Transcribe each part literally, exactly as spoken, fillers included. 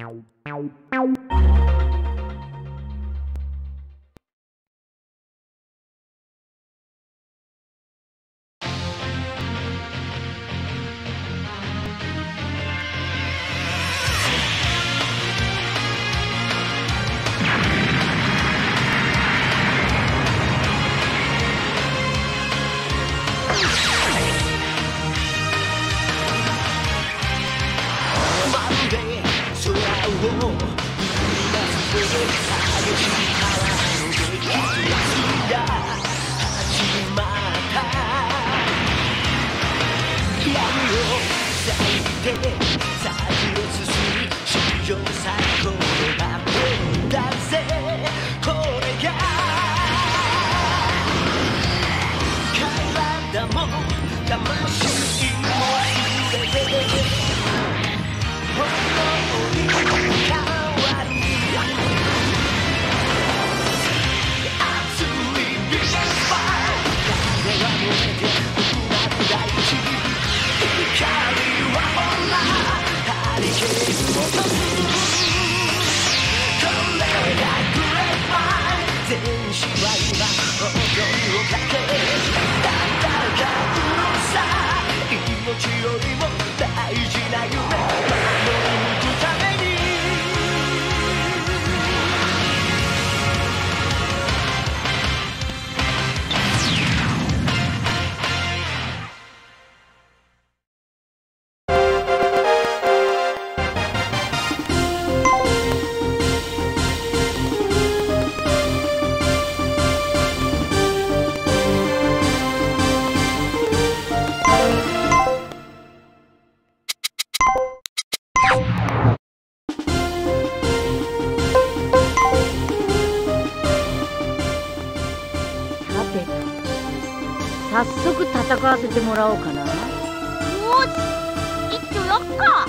早速戦わせてもらおうかな。よし、一挙やっか。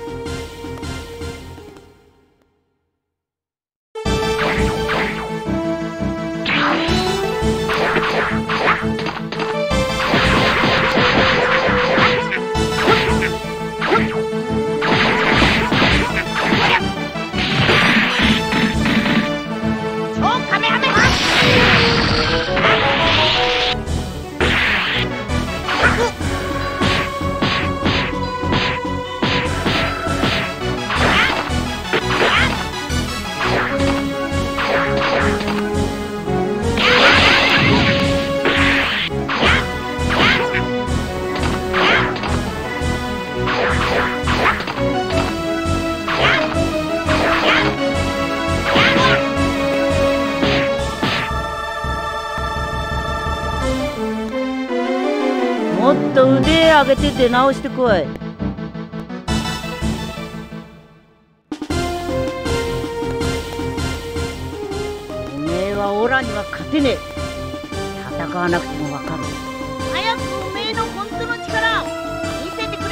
もっと腕上げて出直してこい。おめえはオラには勝てねえ。戦わなくてもわかる。 早くおめえの本当の力見せてくれ。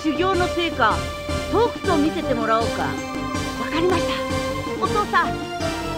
修行の成果とくと見せてもらおうか。 わかりました、お父さん。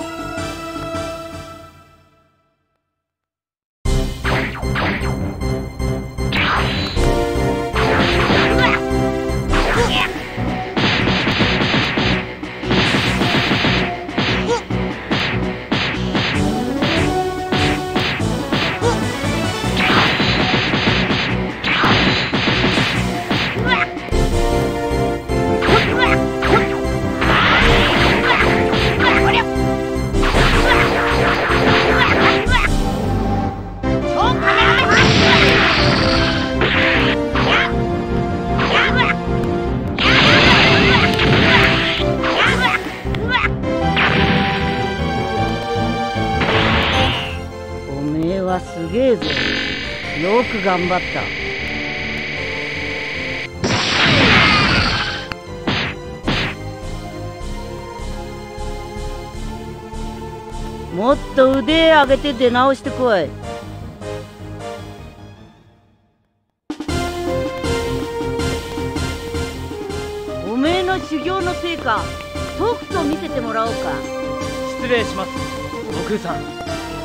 すげえぞ。よく頑張った。もっと腕上げて出直してこい。おめえの修行の成果とくと見せてもらおうか。 失礼します、悟空さん。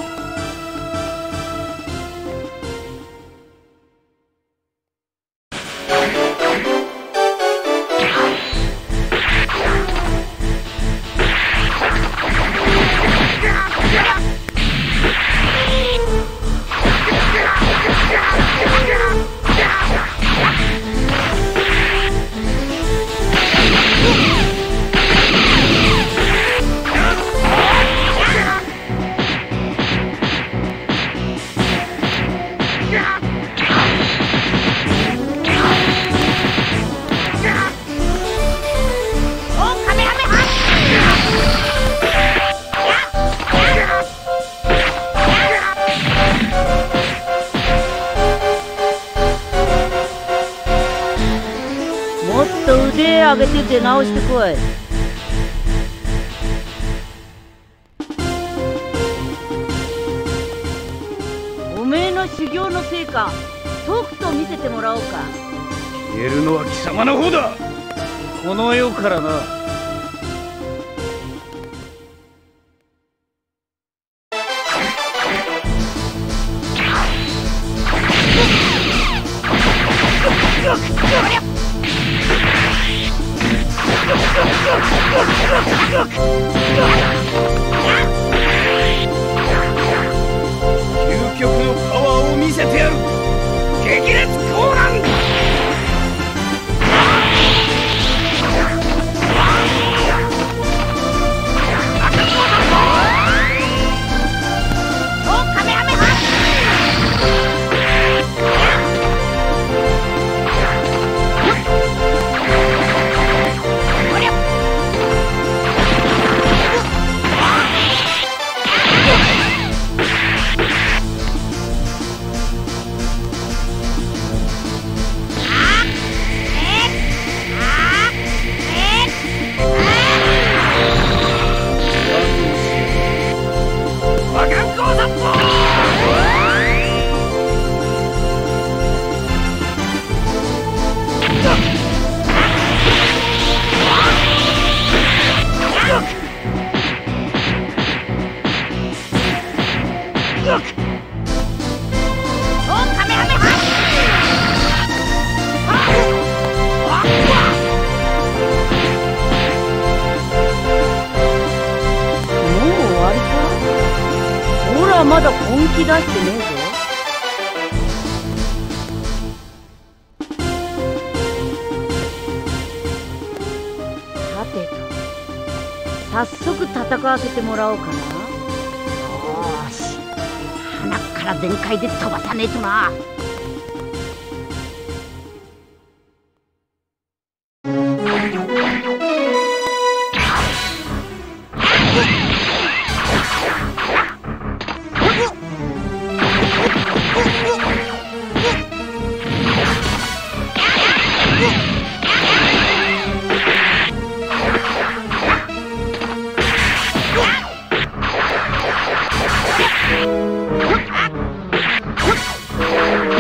腕上げて出直してこい。おめえの修行の成果とくと見せてもらおうか。 消えるのは貴様の方だ、この世からな。究極のパワーを見せてやる。激烈コーラン。 まだ本気出してねえぞ。さてと早速戦わせてもらおうかな。よーし、鼻から全開で飛ばさねえとな。 What?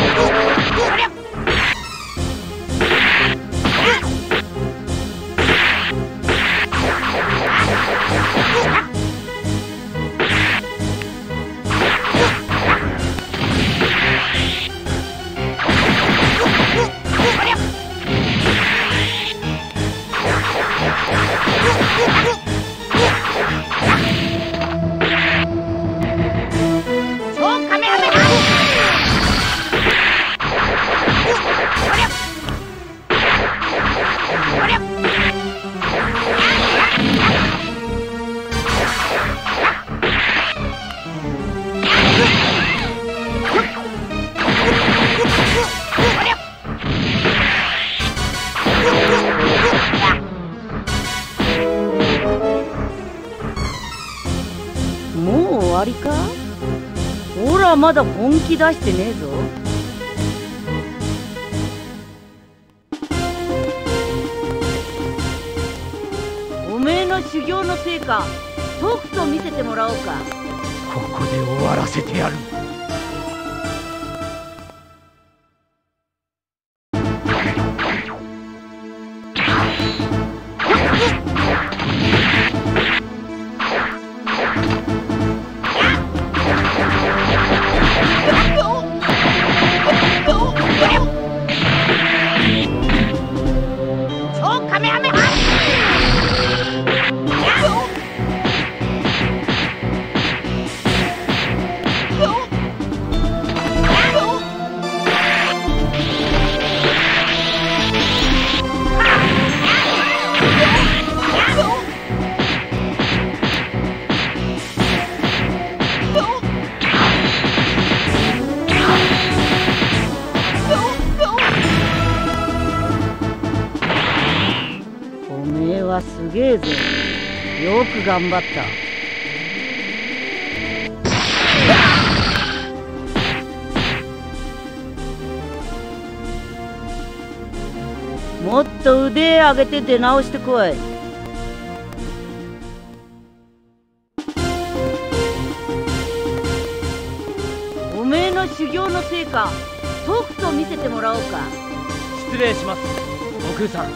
らまだ本気出してねえぞ。おめえの修行の成果とくと見せてもらおうか。 ここで終わらせてやる。 すげえぞ。よく頑張った。もっと腕上げて出直してこい。おめえの修行の成果とくと見せてもらおうか。 失礼します、悟空さん。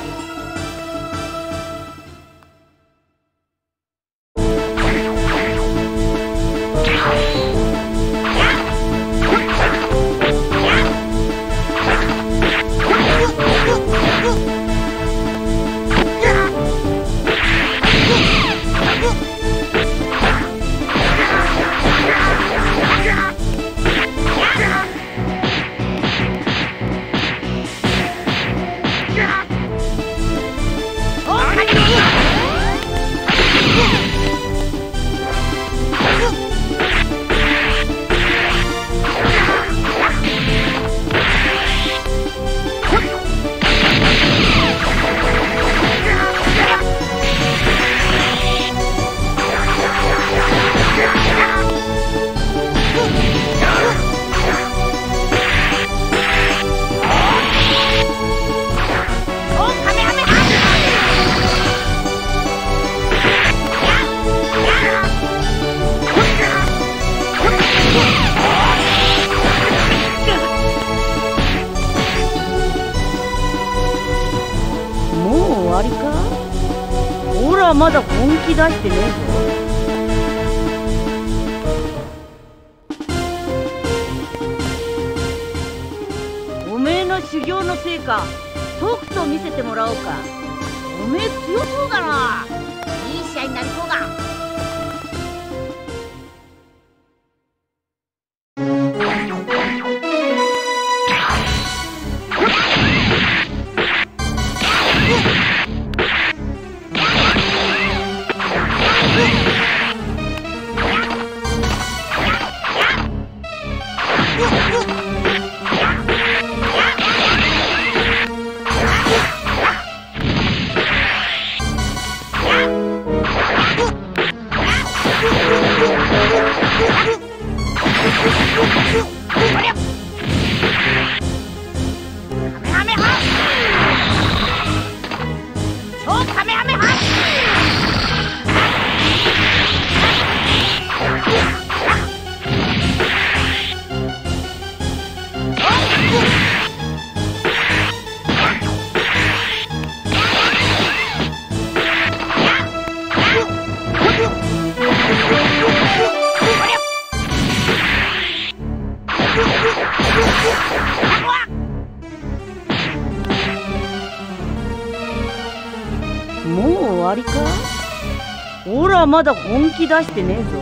終わりか。ほらまだ本気出してねえぞ。おめえの修行の成果とくと見せてもらおうか。 おめえ強そうだな。いい試合になりそうだ。 もう終わりか。ほらまだ本気出してねえぞ。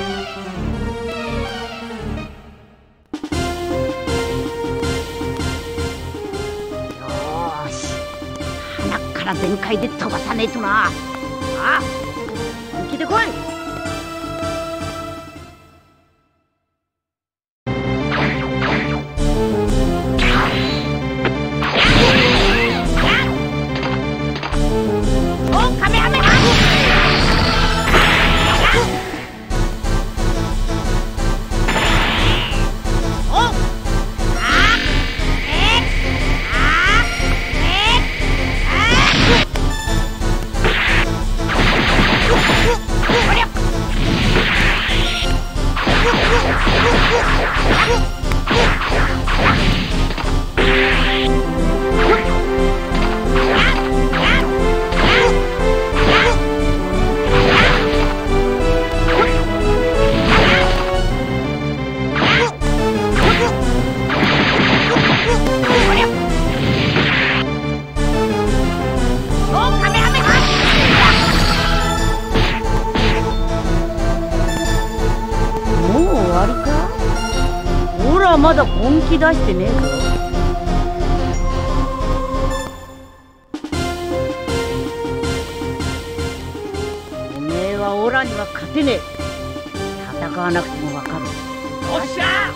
よーし、鼻から全開で飛ばさねえとな。ああ、本気で来い。 こまだ本気出してねえぞ。おめえはオラには勝てねえ。戦わなくてもわかる。よっしゃ！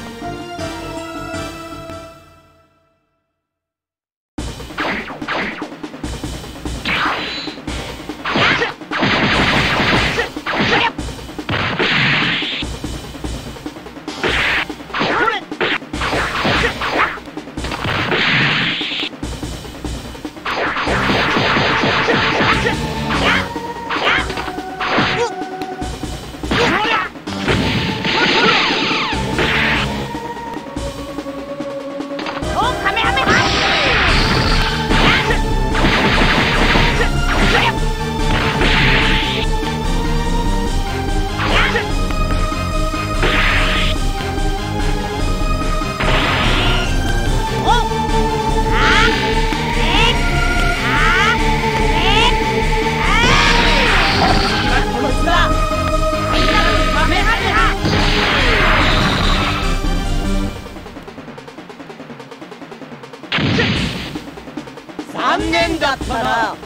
残念だったな。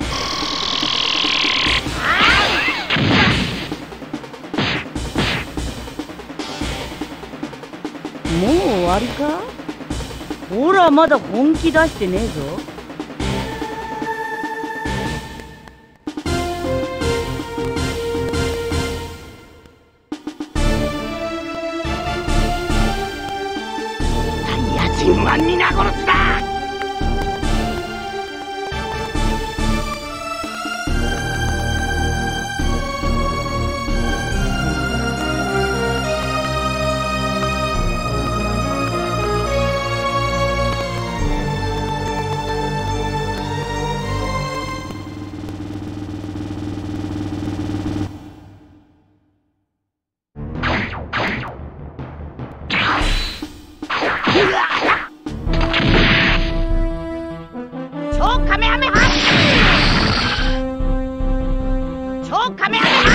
もう終わりか？ほらまだ本気出してねえぞ。 野人は皆殺しだ。 超カメハメハ！超カメハメハ！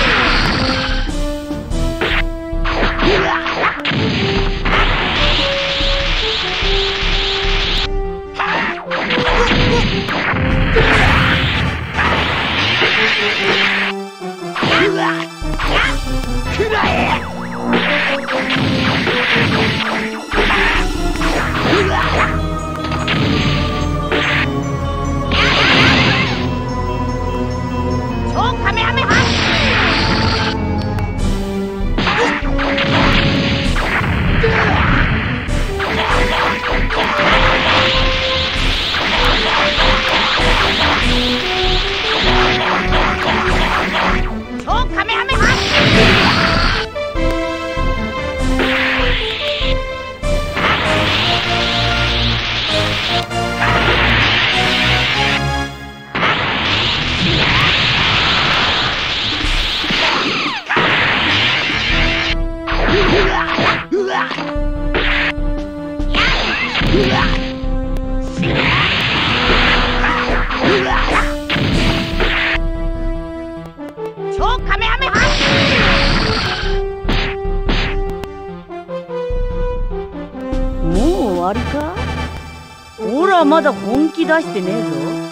もう終わりか？ほらまだ本気出してねえぞ。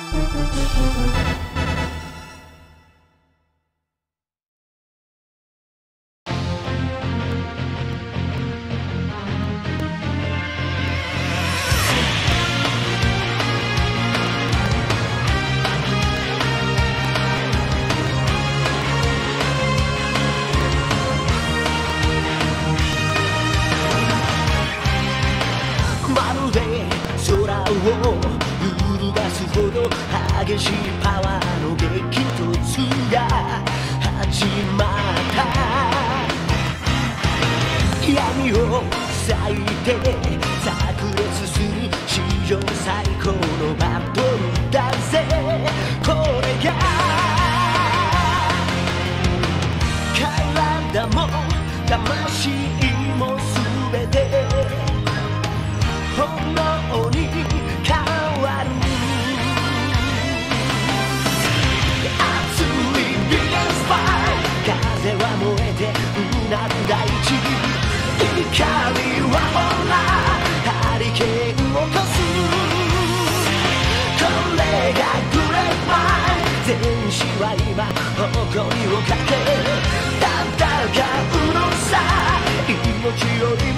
揺るがすほど激しいパワーの激突が始まった。 闇を裂いて炸裂する史上最高のバトルだぜ。これが体も魂も全て炎に変わる。熱いビッグスパイ、風は燃えてうなる大地、光はほらハリケーンを起こす。これがグレートマイン、戦士は今誇りをかけ戦うのさ。命より